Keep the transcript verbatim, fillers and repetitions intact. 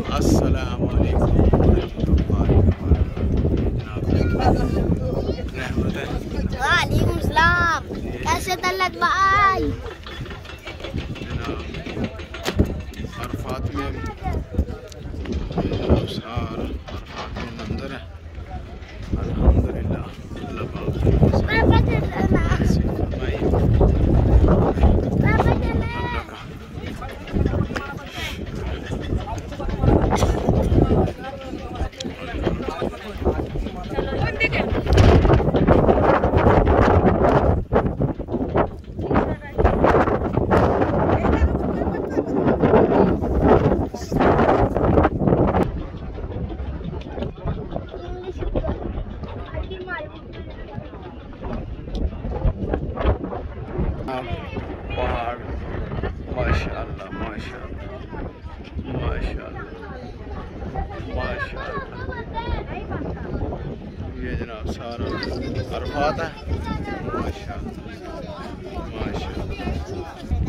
अस्सलाम वालेकुम रहमतुल्लाहि वबरकातुहू। वालेकुम सलाम। कैसे तलत भाई? अरफात में अवसार अरफात में मंजर है। अल्हम्दुलिल्लाह अल्लाह पाक पहाड़ माशाअल्लाह माशाअल्लाह माशाअल्लाह माशाअल्लाह। ये जनाब सारा अरफात है। माशाअल्लाह माशाअल्लाह।